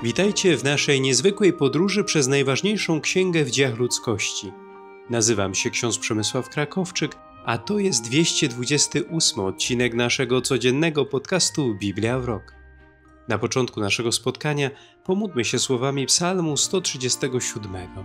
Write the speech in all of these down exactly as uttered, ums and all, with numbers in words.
Witajcie w naszej niezwykłej podróży przez najważniejszą księgę w dziejach ludzkości. Nazywam się ksiądz Przemysław Krakowczyk, a to jest dwieście dwudziesty ósmy odcinek naszego codziennego podcastu Biblia w rok. Na początku naszego spotkania pomódlmy się słowami psalmu sto trzydziestego siódmego.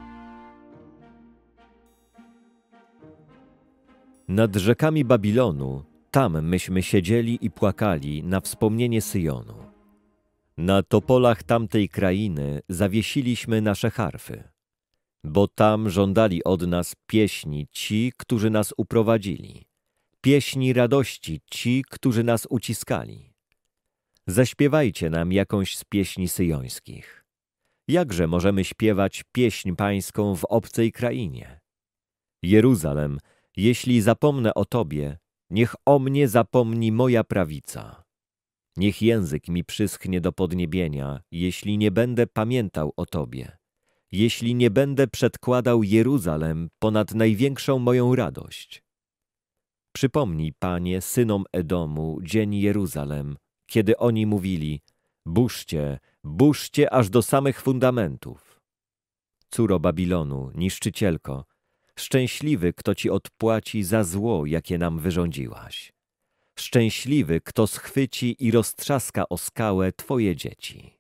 Nad rzekami Babilonu, tam myśmy siedzieli i płakali na wspomnienie Syjonu. Na topolach tamtej krainy zawiesiliśmy nasze harfy, bo tam żądali od nas pieśni ci, którzy nas uprowadzili, pieśni radości ci, którzy nas uciskali. Zaśpiewajcie nam jakąś z pieśni syjońskich. Jakże możemy śpiewać pieśń pańską w obcej krainie? Jeruzalem, jeśli zapomnę o Tobie, niech o mnie zapomni moja prawica. Niech język mi przyschnie do podniebienia, jeśli nie będę pamiętał o Tobie, jeśli nie będę przedkładał Jeruzalem ponad największą moją radość. Przypomnij, Panie, synom Edomu dzień Jeruzalem, kiedy oni mówili: burzcie, burzcie aż do samych fundamentów. Córo Babilonu, niszczycielko, szczęśliwy, kto ci odpłaci za zło, jakie nam wyrządziłaś. Szczęśliwy, kto schwyci i roztrzaska o skałę Twoje dzieci.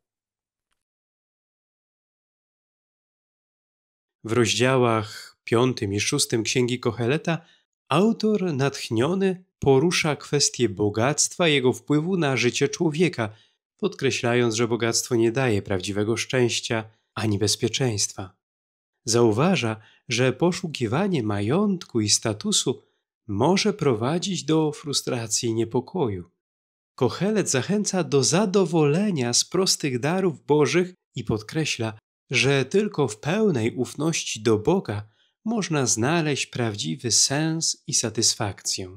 W rozdziałach piątym i szóstym Księgi Koheleta autor natchniony porusza kwestię bogactwa i jego wpływu na życie człowieka, podkreślając, że bogactwo nie daje prawdziwego szczęścia ani bezpieczeństwa. Zauważa, że poszukiwanie majątku i statusu może prowadzić do frustracji i niepokoju. Kohelet zachęca do zadowolenia z prostych darów bożych i podkreśla, że tylko w pełnej ufności do Boga można znaleźć prawdziwy sens i satysfakcję.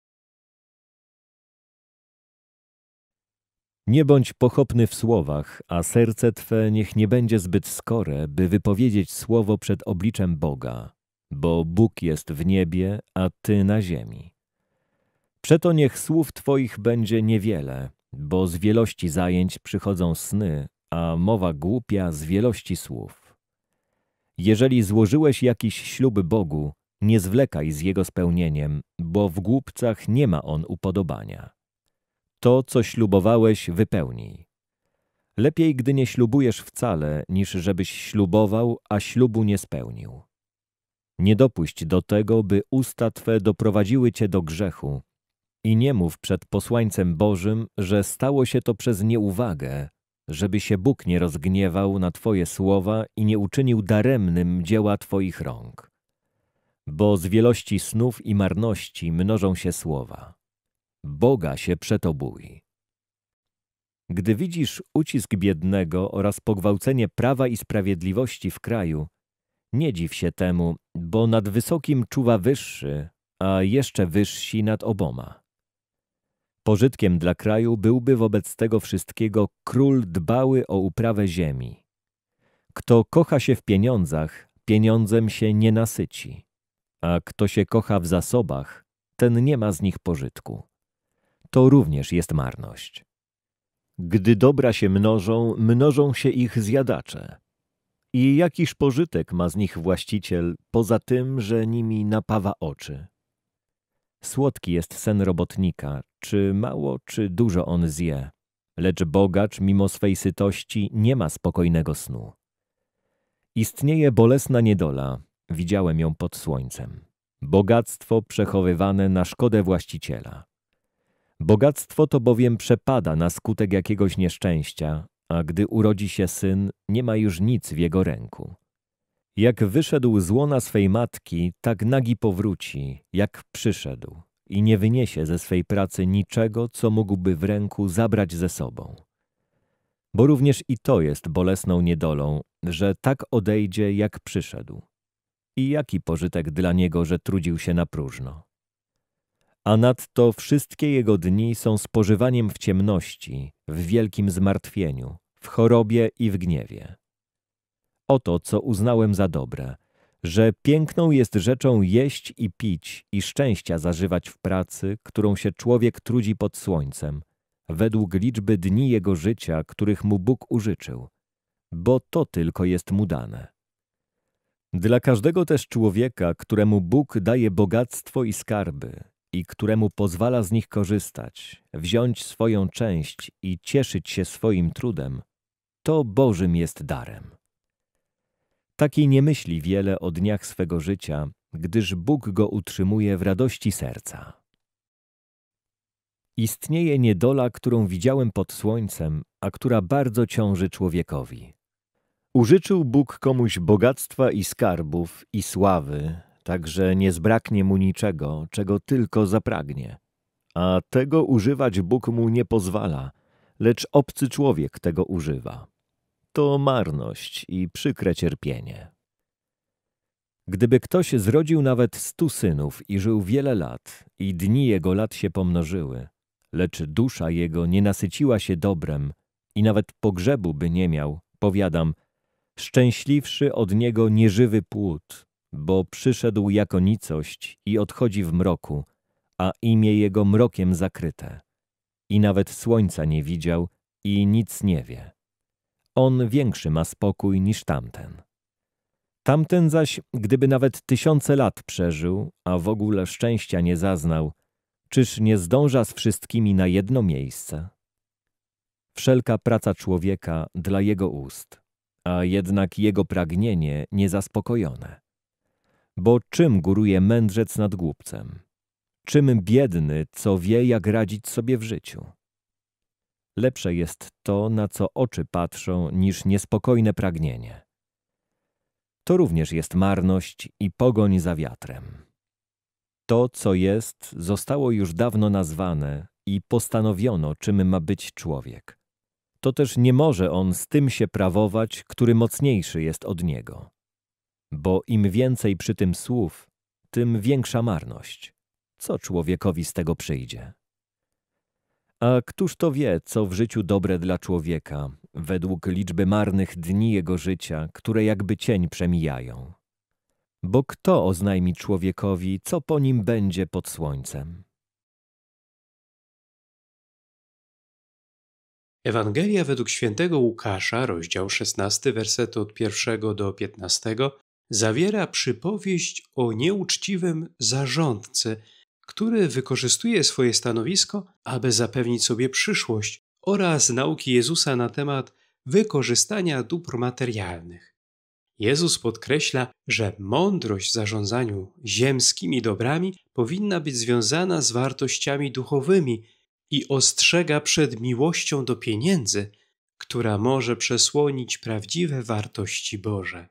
Nie bądź pochopny w słowach, a serce Twe niech nie będzie zbyt skore, by wypowiedzieć słowo przed obliczem Boga, bo Bóg jest w niebie, a Ty na ziemi. Przeto niech słów Twoich będzie niewiele, bo z wielości zajęć przychodzą sny, a mowa głupia z wielości słów. Jeżeli złożyłeś jakiś ślub Bogu, nie zwlekaj z jego spełnieniem, bo w głupcach nie ma on upodobania. To, co ślubowałeś, wypełnij. Lepiej, gdy nie ślubujesz wcale, niż żebyś ślubował, a ślubu nie spełnił. Nie dopuść do tego, by usta Twe doprowadziły Cię do grzechu i nie mów przed posłańcem Bożym, że stało się to przez nieuwagę, żeby się Bóg nie rozgniewał na Twoje słowa i nie uczynił daremnym dzieła Twoich rąk. Bo z wielości snów i marności mnożą się słowa. Boga się przeto bój. Gdy widzisz ucisk biednego oraz pogwałcenie prawa i sprawiedliwości w kraju, nie dziw się temu, bo nad wysokim czuwa wyższy, a jeszcze wyżsi nad oboma. Pożytkiem dla kraju byłby wobec tego wszystkiego król dbały o uprawę ziemi. Kto kocha się w pieniądzach, pieniądzem się nie nasyci, a kto się kocha w zasobach, ten nie ma z nich pożytku. To również jest marność. Gdy dobra się mnożą, mnożą się ich zjadacze. I jakiż pożytek ma z nich właściciel, poza tym, że nimi napawa oczy? Słodki jest sen robotnika, czy mało, czy dużo on zje, lecz bogacz mimo swej sytości nie ma spokojnego snu. Istnieje bolesna niedola, widziałem ją pod słońcem. Bogactwo przechowywane na szkodę właściciela. Bogactwo to bowiem przepada na skutek jakiegoś nieszczęścia, a gdy urodzi się syn, nie ma już nic w jego ręku. Jak wyszedł z łona swej matki, tak nagi powróci, jak przyszedł i nie wyniesie ze swej pracy niczego, co mógłby w ręku zabrać ze sobą. Bo również i to jest bolesną niedolą, że tak odejdzie, jak przyszedł. I jaki pożytek dla niego, że trudził się na próżno? A nadto wszystkie jego dni są spożywaniem w ciemności, w wielkim zmartwieniu, w chorobie i w gniewie. Oto, co uznałem za dobre, że piękną jest rzeczą jeść i pić i szczęścia zażywać w pracy, którą się człowiek trudzi pod słońcem, według liczby dni jego życia, których mu Bóg użyczył, bo to tylko jest mu dane. Dla każdego też człowieka, któremu Bóg daje bogactwo i skarby i któremu pozwala z nich korzystać, wziąć swoją część i cieszyć się swoim trudem, to Bożym jest darem. Taki nie myśli wiele o dniach swego życia, gdyż Bóg go utrzymuje w radości serca. Istnieje niedola, którą widziałem pod słońcem, a która bardzo ciąży człowiekowi. Użyczył Bóg komuś bogactwa i skarbów i sławy, tak że nie zbraknie mu niczego, czego tylko zapragnie. A tego używać Bóg mu nie pozwala, lecz obcy człowiek tego używa. To marność i przykre cierpienie. Gdyby ktoś zrodził nawet stu synów i żył wiele lat, i dni jego lat się pomnożyły, lecz dusza jego nie nasyciła się dobrem i nawet pogrzebu by nie miał, powiadam, szczęśliwszy od niego nieżywy płód, bo przyszedł jako nicość i odchodzi w mroku, a imię jego mrokiem zakryte. I nawet słońca nie widział i nic nie wie. On większy ma spokój niż tamten. Tamten zaś, gdyby nawet tysiące lat przeżył, a w ogóle szczęścia nie zaznał, czyż nie zdąża z wszystkimi na jedno miejsce? Wszelka praca człowieka dla jego ust, a jednak jego pragnienie niezaspokojone. Bo czym góruje mędrzec nad głupcem? Czym biedny, co wie, jak radzić sobie w życiu? Lepsze jest to, na co oczy patrzą, niż niespokojne pragnienie. To również jest marność i pogoń za wiatrem. To, co jest, zostało już dawno nazwane i postanowiono, czym ma być człowiek. To też nie może on z tym się prawować, który mocniejszy jest od niego. Bo im więcej przy tym słów, tym większa marność. Co człowiekowi z tego przyjdzie? A któż to wie, co w życiu dobre dla człowieka, według liczby marnych dni jego życia, które jakby cień przemijają? Bo kto oznajmi człowiekowi, co po nim będzie pod słońcem? Ewangelia według świętego Łukasza, rozdział szesnasty, wersety od pierwszego do piętnastego, zawiera przypowieść o nieuczciwym zarządcy, który wykorzystuje swoje stanowisko, aby zapewnić sobie przyszłość, oraz nauki Jezusa na temat wykorzystania dóbr materialnych. Jezus podkreśla, że mądrość w zarządzaniu ziemskimi dobrami powinna być związana z wartościami duchowymi i ostrzega przed miłością do pieniędzy, która może przesłonić prawdziwe wartości Boże.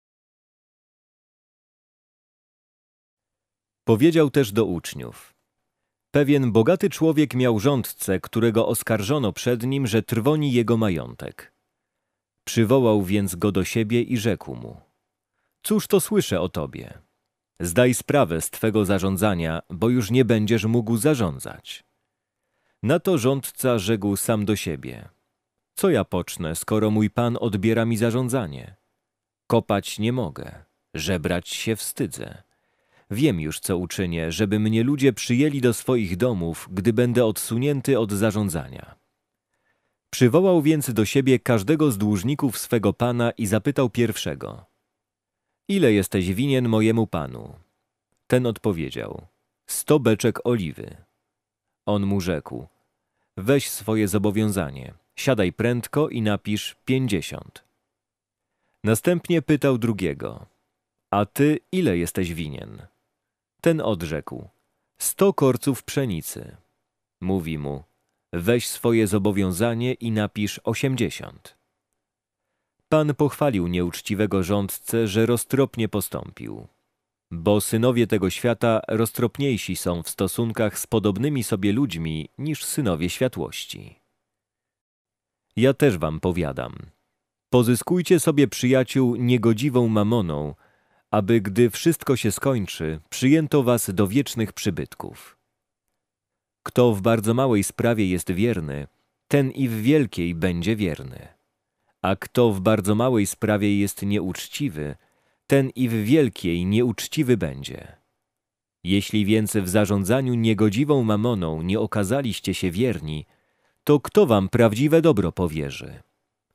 Powiedział też do uczniów: pewien bogaty człowiek miał rządcę, którego oskarżono przed nim, że trwoni jego majątek. Przywołał więc go do siebie i rzekł mu: cóż to słyszę o tobie? Zdaj sprawę z twego zarządzania, bo już nie będziesz mógł zarządzać. Na to rządca rzekł sam do siebie: co ja pocznę, skoro mój pan odbiera mi zarządzanie? Kopać nie mogę, żebrać się wstydzę. Wiem już, co uczynię, żeby mnie ludzie przyjęli do swoich domów, gdy będę odsunięty od zarządzania. Przywołał więc do siebie każdego z dłużników swego pana i zapytał pierwszego: ile jesteś winien mojemu panu? Ten odpowiedział: sto beczek oliwy. On mu rzekł: weź swoje zobowiązanie, siadaj prędko i napisz pięćdziesiąt. Następnie pytał drugiego: a ty ile jesteś winien? Ten odrzekł: sto korców pszenicy. Mówi mu: weź swoje zobowiązanie i napisz osiemdziesiąt. Pan pochwalił nieuczciwego rządcę, że roztropnie postąpił. Bo synowie tego świata roztropniejsi są w stosunkach z podobnymi sobie ludźmi niż synowie światłości. Ja też wam powiadam: pozyskujcie sobie przyjaciół niegodziwą mamoną, aby gdy wszystko się skończy, przyjęto was do wiecznych przybytków. Kto w bardzo małej sprawie jest wierny, ten i w wielkiej będzie wierny. A kto w bardzo małej sprawie jest nieuczciwy, ten i w wielkiej nieuczciwy będzie. Jeśli więc w zarządzaniu niegodziwą mamoną nie okazaliście się wierni, to kto wam prawdziwe dobro powierzy?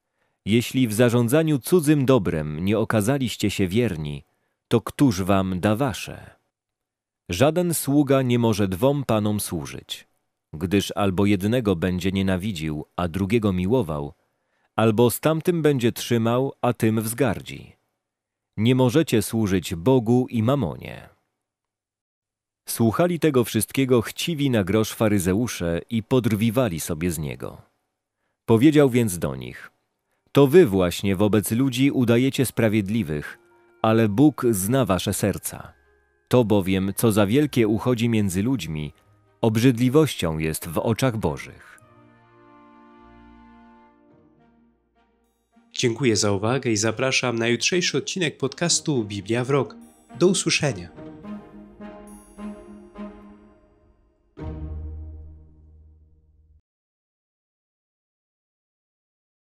Jeśli w zarządzaniu cudzym dobrem nie okazaliście się wierni, to któż wam da wasze? Żaden sługa nie może dwom panom służyć, gdyż albo jednego będzie nienawidził, a drugiego miłował, albo z tamtym będzie trzymał, a tym wzgardzi. Nie możecie służyć Bogu i mamonie. Słuchali tego wszystkiego chciwi na grosz faryzeusze i podrwiwali sobie z niego. Powiedział więc do nich: to wy właśnie wobec ludzi udajecie sprawiedliwych, ale Bóg zna wasze serca. To bowiem, co za wielkie uchodzi między ludźmi, obrzydliwością jest w oczach Bożych. Dziękuję za uwagę i zapraszam na jutrzejszy odcinek podcastu Biblia w rok. Do usłyszenia.